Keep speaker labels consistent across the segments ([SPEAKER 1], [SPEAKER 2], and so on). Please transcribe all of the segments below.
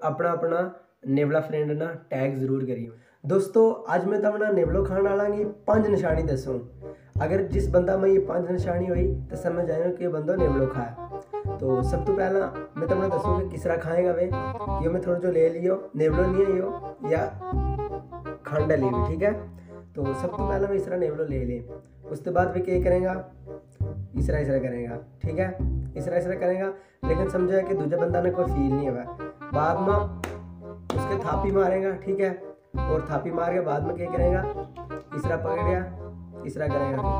[SPEAKER 1] अपना अपना नेवला फ्रेंड ना टैग जरूर करियो। दोस्तों आज मैं तमना नेवलो खाने वाला की 5 निशानी दसूँ। अगर जिस बंदा में ये 5 निशानी हुई तो समझ आए कि बंदा नेवलो खाया। तो सब तो पहला मैं तमना दसूँ कि किस तरह खाएगा वे। यो मैं थोड़ा जो ले लियो नेवलो नहीं है यो या खांडा ले ली, ठीक है। तो सब तो पहला मैं इस तरह नेवलो ले लें। उसके बाद वे क्या करेगा, इस तरह करेगा, ठीक है। इस तरह करेगा, लेकिन समझा कि दूसरे बंदा ने कोई फील नहीं हुआ। बाद में उसके थापी मारेगा, ठीक है। और थापी मार के बाद में क्या करेगा, इस तरह पकड़ेगा, इस तरह करेगा,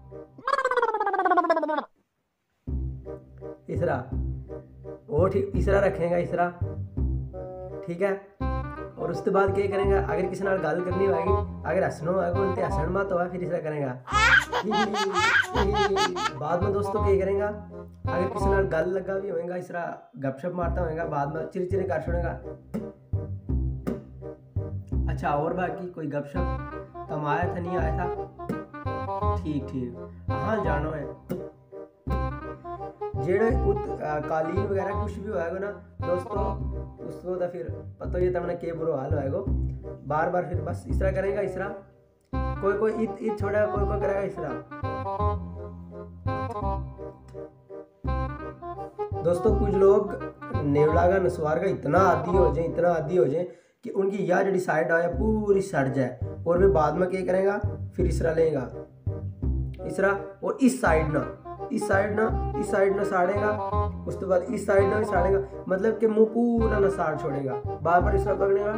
[SPEAKER 1] इस तरह और ठीक इस तरह रखेगा, इस तरह, ठीक है। और उसके बाद क्या करेगा, अगर किसी नाल गल करनी होगी, अगर हसनो होगा उनते हसन मत होगा, फिर इस तरह करेगा। बाद में दोस्तों क्या करेगा, अगर किसी नाल गल लगा भी होगा, इस तरह गपशप मारता होगा, बाद में चिर चिर कर छोड़ेगा। अच्छा और बाकी कोई गपशप तुम आया था नहीं आया था, ठीक ठीक, हाँ जानो है। जेड़े कालीन वगैरह कुछ भी होएगा ना दोस्तों, उसको तो फिर पता ही तमने के बुरा हाल होएगा। बार बार फिर बस इस तरह करेगा, इस तरह कोई कोई ईद छोड़ेगा, कोई कोई करेगा इस तरह। दोस्तों कुछ लोग नेवला का नसवार का इतना आदी हो जाए कि उनकी यह जड़ी साइड आया पूरी सड़ जाए, और वे बाद में क्या करेगा, फिर इस तरह लेगा, इस तरह, और इस साइड ना साड़ेगा। उसके बाद इस साइड ना भी साड़ेगा, मतलब कि मुंह पूरा ना साड़ छोड़ेगा। बार बार इस तरह पकड़ेगा।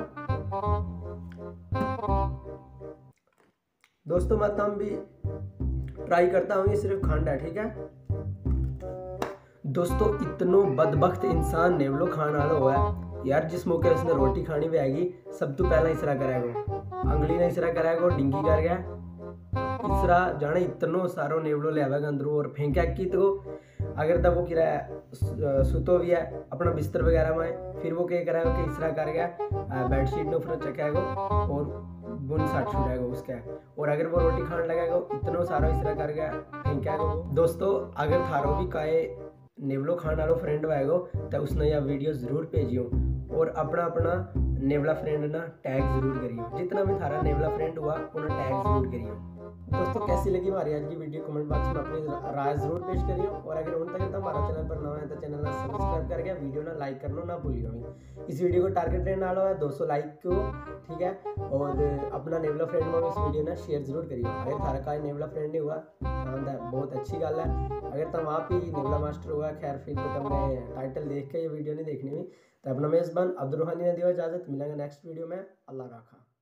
[SPEAKER 1] दोस्तों मैं तम भी ट्राई करता हूँ, ये सिर्फ खांडा है, ठीक है। दोस्तों इतनो बदबख्त इंसान नेवलो खाने वाला हुआ है यार, जिस मौके उसने रोटी खानी भी आएगी, सब तो पहला इस तरह करेगा, अंगली ने इस तरह करेगा, डिंगी कर गया इस तरह जाने इतनो सारो नेवलो ले आवेगा अंदरों और फेंका की। तो अगर तब वो किराया सुतो भी है अपना बिस्तर वगैरह में, फिर वो क्या करेगा कि इस तरह कर गया बेडशीट ने ऊपर चकेगा और बुन साट छुड़ेगा उसका। और अगर वो रोटी खाने लगेगा इतना सारा इस तरह कर गया फेंका। दोस्तों अगर थारो भी काए नेवलो खाने वालों फ्रेंड आएगा तो उसने यह वीडियो जरूर भेजियो, और अपना अपना नेवला फ्रेंड ना टैग जरूर करियो। जितना भी थारा नेवला फ्रेंड हुआ उन्हें टैग जरूर करियो। दोस्तों कैसी लगी हमारी आज की वीडियो, कमेंट बॉक्स में अपनी राय जरूर पेश करियो। और अगर उन तक हमारा चैनल पर नया है तो चैनल ना सब्सक्राइब करके वीडियो ना लाइक करना ना भूलियो। इस वीडियो को टारगेट रहने वाला है 200 लाइक को, ठीक है। और अपना नेवला फ्रेंड में इस वीडियो ना शेयर जरूर करियो। अगर थारा का नेवला फ्रेंड नहीं हुआ बहुत अच्छी गल है। अगर तुम आप ही नेवला मास्टर हुआ, खैर फिर तो तुमने टाइटल देख के ये वीडियो नहीं देखनी हुई। तो अपना मेज़बान अब्दुल रूहानी ने दिया इजाज़त, मिलेंगे नेक्स्ट वीडियो में। अल्लाह रखा।